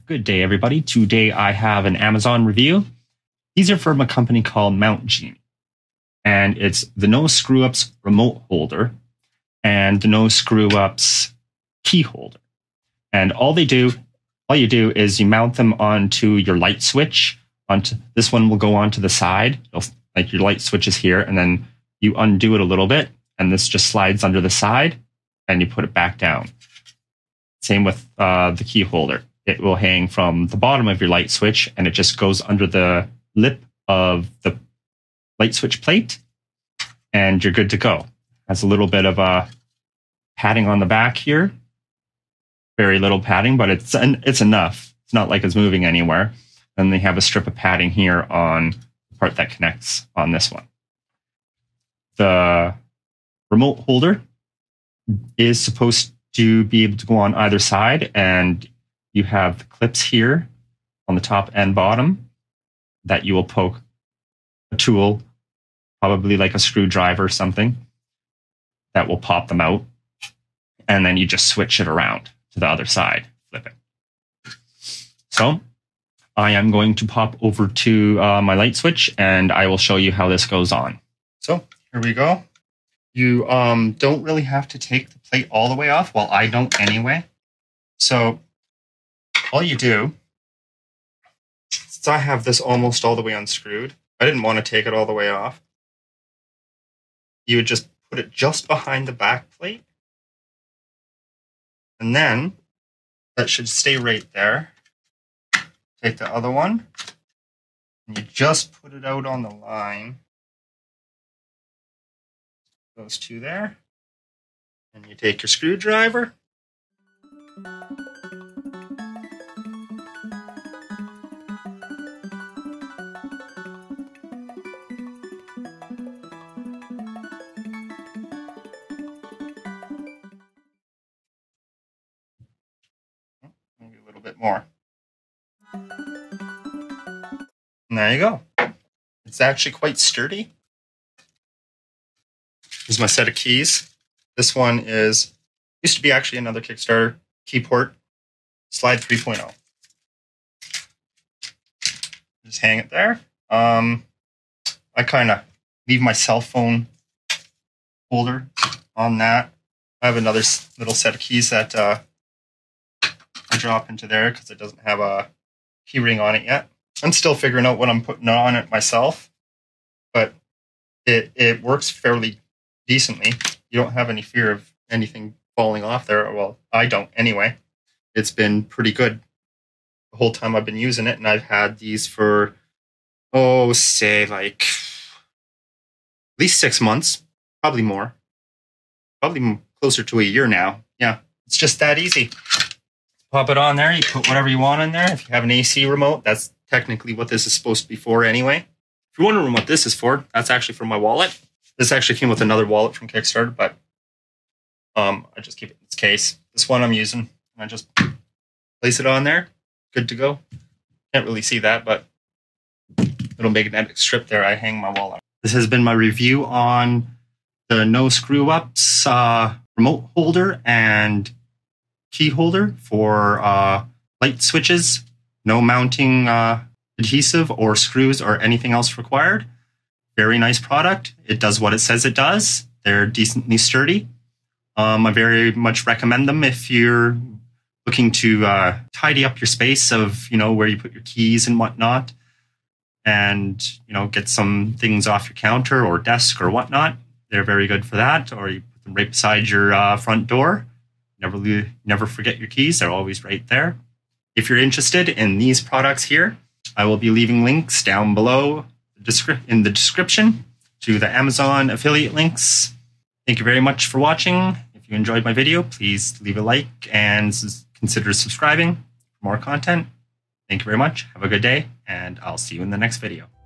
Good day, everybody. Today I have an Amazon review. These are from a company called Mount Genie, and it's the No Screw Ups remote holder and the No Screw Ups key holder. And all you do is you mount them onto your light switch. This one will go onto the side, like your light switch is here, and then you undo it a little bit, and this just slides under the side, and you put it back down. Same with the key holder. It will hang from the bottom of your light switch, and it just goes under the lip of the light switch plate, and you're good to go. Has a little bit of a padding on the back here. Very little padding, but it's enough. It's not like it's moving anywhere. Then they have a strip of padding here on the part that connects on this one. The remote holder is supposed to be able to go on either side, and you have the clips here on the top and bottom that you will poke a tool, probably like a screwdriver or something, that will pop them out. And then you just switch it around to the other side, flip it. So I am going to pop over to my light switch, and I will show you how this goes on. So here we go. You don't really have to take the plate all the way off. Well, I don't anyway. So all you do, since I have this almost all the way unscrewed, I didn't want to take it all the way off. You would just put it just behind the back plate. And then that should stay right there. Take the other one, and you just put it out on the line. Those two there. And you take your screwdriver. Maybe a little bit more. And there you go. It's actually quite sturdy. Here's my set of keys. This one used to be actually another Kickstarter key port, Slide 3.0. Just hang it there. I kind of leave my cell phone holder on that. I have another little set of keys that I drop into there because it doesn't have a key ring on it yet. I'm still figuring out what I'm putting on it myself, but it works fairly decently. You don't have any fear of anything falling off there. Well, I don't anyway. It's been pretty good the whole time I've been using it, and I've had these for, say like at least 6 months, probably more, probably closer to a year now. Yeah, it's just that easy. Pop it on there. You put whatever you want in there. If you have an AC remote, that's technically what this is supposed to be for anyway. If you're wondering what this is for, that's actually for my wallet. This actually came with another wallet from Kickstarter, but I just keep it in its case. This one I'm using, and I just place it on there. Good to go. Can't really see that, but little magnetic strip there, I hang my wallet. This has been my review on the No Screw Ups remote holder and key holder for light switches. No mounting adhesive or screws or anything else required. Very nice product. It does what it says it does. They're decently sturdy. I very much recommend them if you're looking to tidy up your space of, where you put your keys and whatnot, and, get some things off your counter or desk or whatnot. They're very good for that. Or you put them right beside your front door. Never forget your keys. They're always right there. If you're interested in these products here, I will be leaving links down below in the description to the Amazon affiliate links. Thank you very much for watching. If you enjoyed my video, please leave a like and consider subscribing for more content. Thank you very much. Have a good day, and I'll see you in the next video.